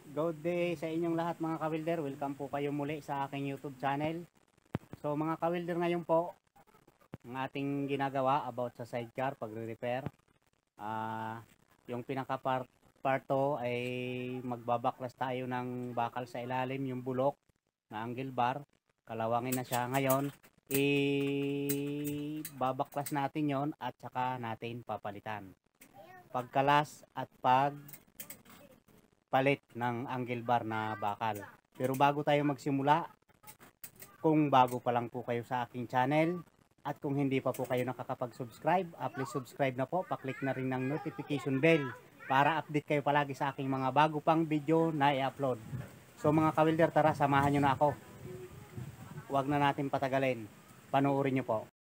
Good day sa inyong lahat mga kawilder. Welcome po kayo muli sa aking YouTube channel. So mga kawilder, ngayon po ang ating ginagawa about sa sidecar pagre-repair. Yung pinaka-parto ay magbabaklas tayo ng bakal sa ilalim, yung bulok na angle bar. Kalawangin na siya ngayon. Babaklas natin yon at saka natin papalitan. Pagkalas at palit ng angle bar na bakal. Pero bago tayo magsimula, kung bago pa lang po kayo sa aking channel at kung hindi pa po kayo nakakapag-subscribe, please subscribe na po, paklik na rin ng notification bell para update kayo palagi sa aking mga bago pang video na i-upload. So mga kawilder, tara samahan nyo na ako. Huwag na natin patagalin, panoorin nyo po.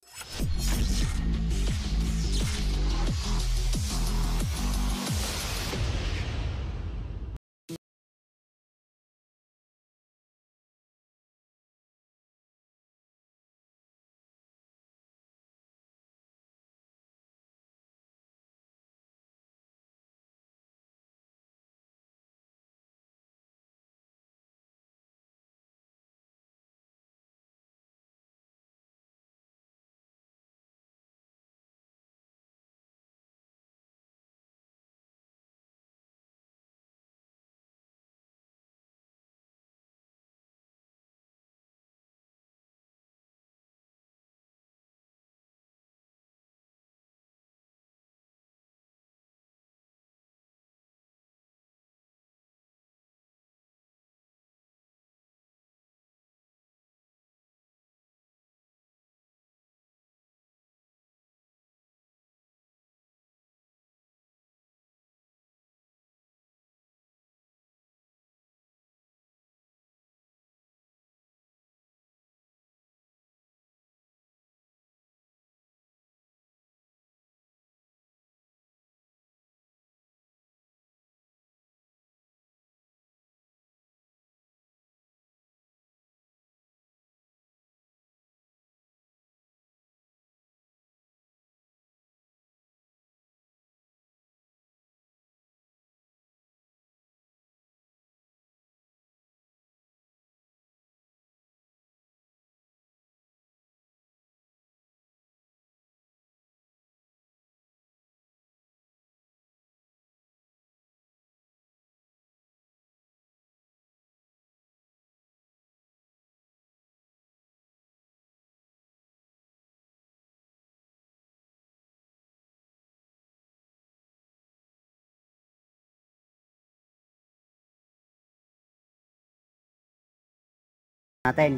Natin.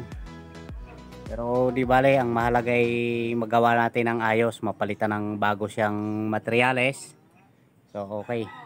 Pero di bale, ang mahalaga ay magawa natin ng ayos, mapalitan ng bago siyang materyales. So okay.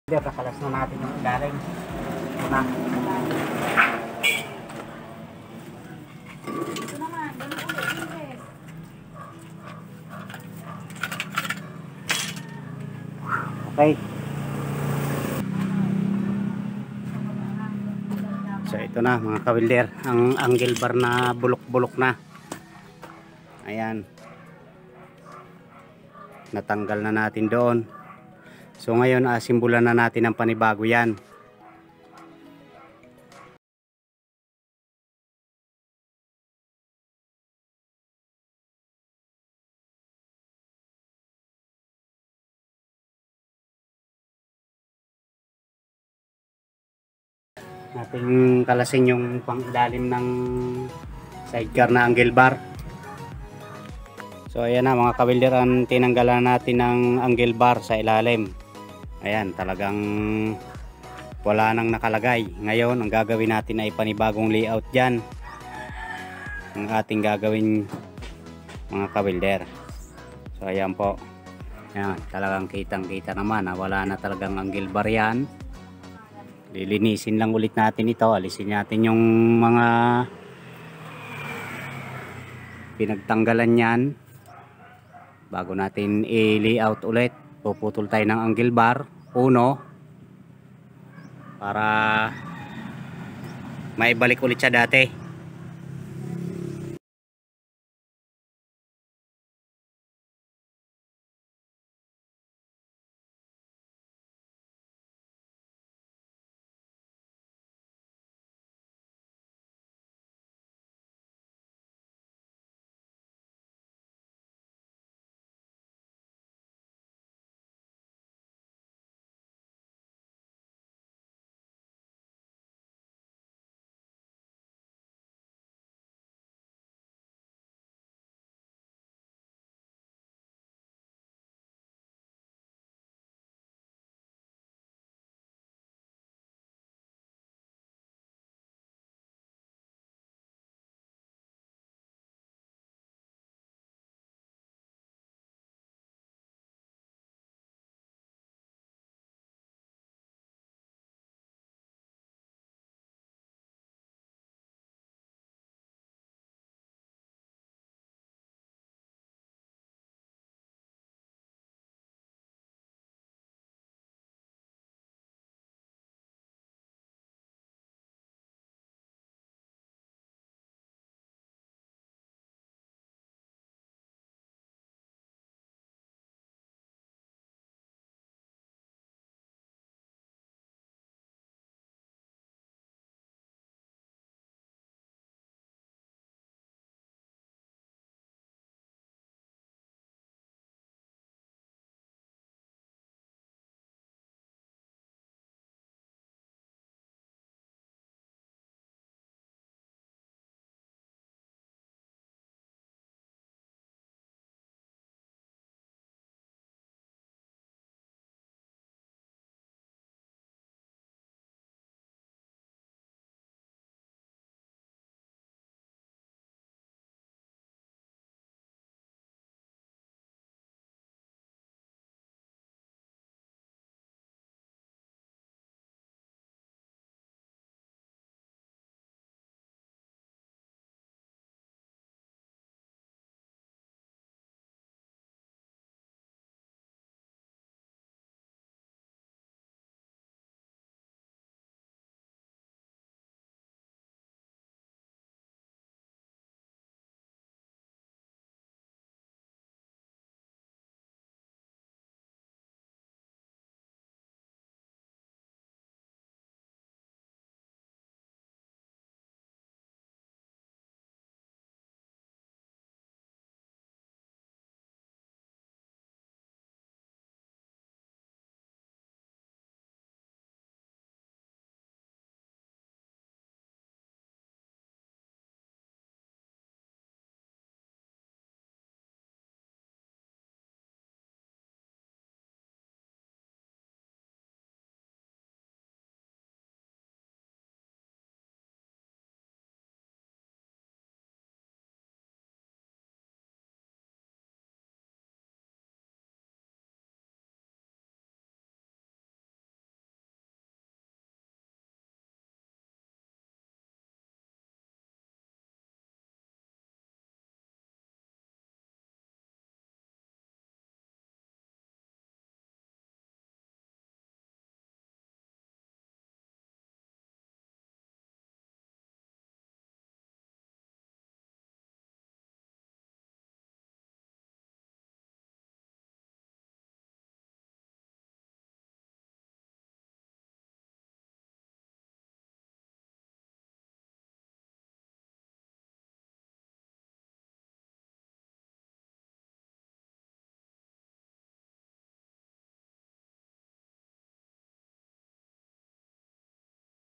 Hindi, kakalas na natin yung ilalim. Ito na. Ito naman, ganun ulit, Ingles. Okay. So ito na mga kawilder, ang angle bar na bulok-bulok na. Ayan. Natanggal na natin doon. So ngayon asimbulan na natin ang panibago yan. Nating kalasin yung pang-ilalim ng sidecar na angle bar. So ayan na mga kawilder, ang tinanggalan natin ng angle bar sa ilalim. Ayan, talagang wala nang nakalagay. Ngayon ang gagawin natin ay panibagong layout dyan. Ang ating gagawin mga kawilder. So ayan po. Ayan, talagang kitang kita naman na wala na talagang angle bar yan. Lilinisin lang ulit natin ito. Alisin natin yung mga pinagtanggalan yan bago natin i-layout ulit. Puputol tayo ng angle bar uno para maibalik ulit sa dati.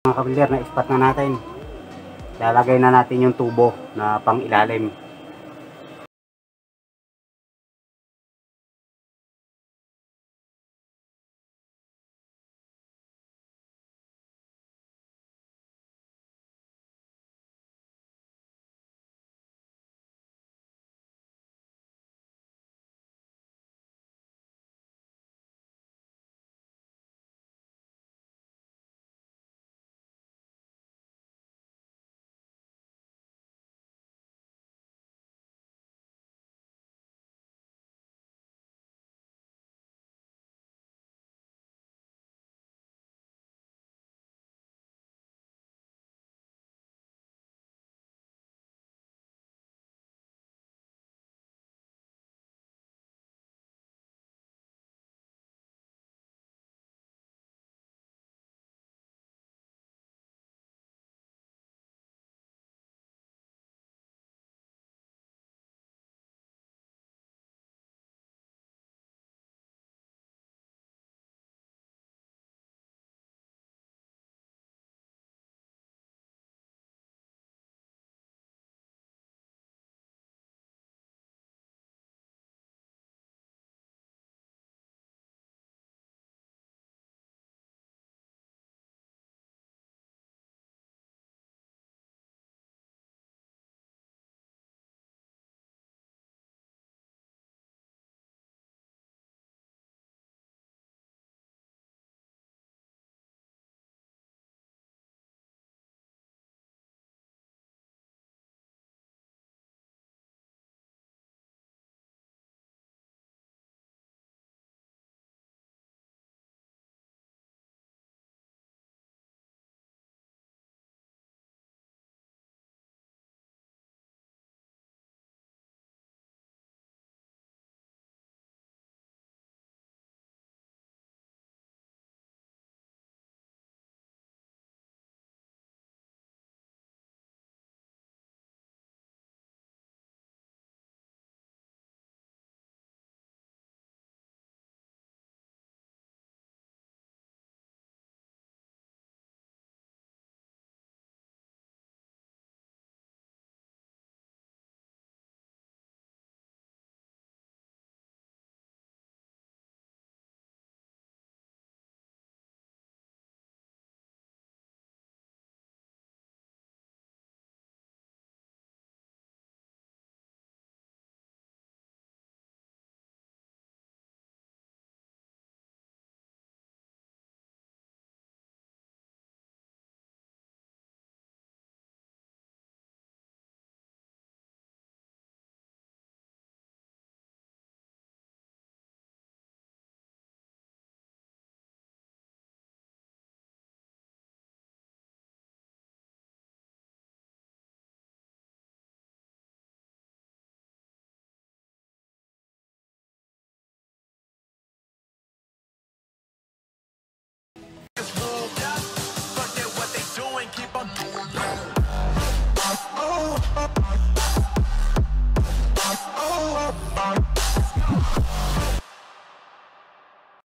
Mga kabilder, na ispat na natin. Lalagay na natin yung tubo na pang ilalim.